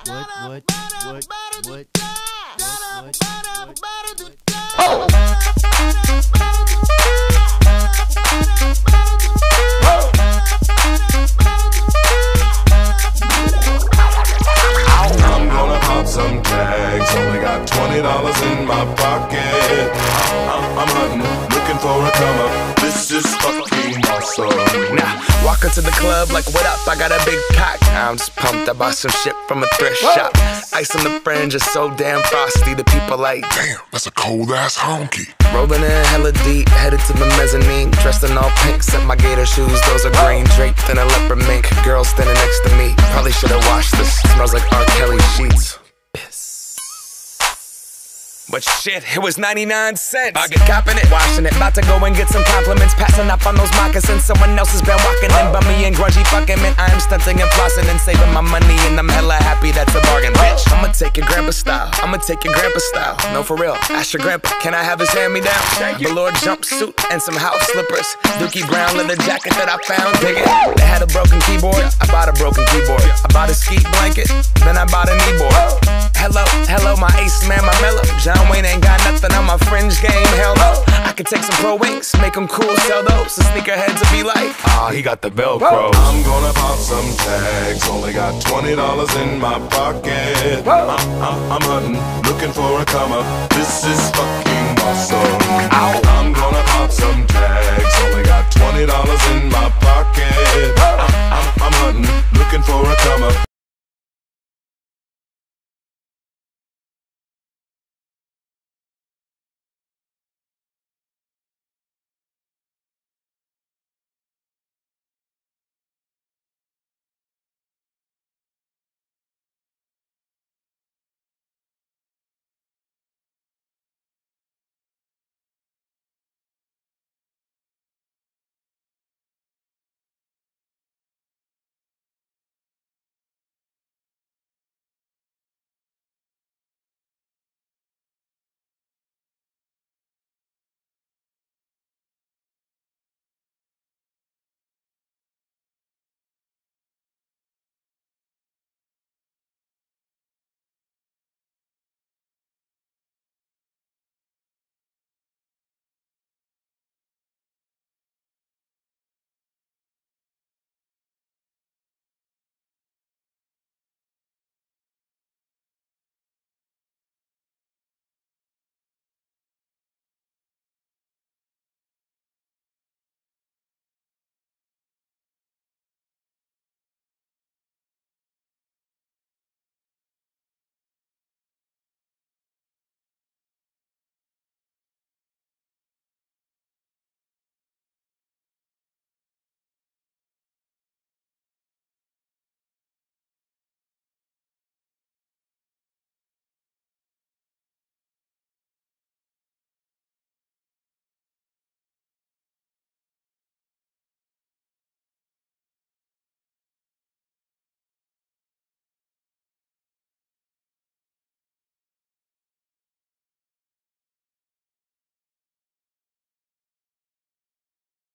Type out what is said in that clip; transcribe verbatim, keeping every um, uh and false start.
what, what, what, what, what, Oh! I'm gonna pop some tags. Only got twenty dollars in my pocket. I'm, I'm hunting, looking for a come up. This is fucking awesome. Now, walk into the club like, what up? I got a big cock. I'm just pumped. I bought some shit from a thrift Whoa. shop. Ice on the fringe is so damn frosty. The people like, damn, that's a cold ass honky. Rolling in hella deep, headed to the mezzanine. Dressed in all pink, set my gator shoes. Those are green, draped in a leopard mink. Girl standing next to me. Probably should've washed this. Smells like R. Kelly sheets. But shit, it was ninety-nine cents. I get copping it, washing it. About to go and get some compliments. Passing up on those moccasins. Someone else has been walking in by me and grungy fucking man. I am stunting and flossing and saving my money, and I'm hella happy that's a bargain, bitch. I'ma take your grandpa style. I'ma take your grandpa style. No, for real. Ask your grandpa, can I have his hand-me-down? Velour jumpsuit and some house slippers. Dookie brown leather jacket that I found. Dig it. They had a broken keyboard. I bought a broken keyboard. I bought a ski blanket. Then I bought a kneeboard. Hello, hello, my ace man, my mellow. John Wayne ain't got nothing on my fringe game, hell no. I could take some pro wings, make them cool, sell those. The sneakerheads will be like, ah, he got the Velcro. I'm gonna pop some tags. Only got twenty dollars in my pocket. I'm, I'm, I'm hunting, looking for a come up. This is fucking awesome. Ow. I'm gonna pop some tags. Only got twenty dollars in my pocket. I'm, I'm, I'm hunting, looking for a come up.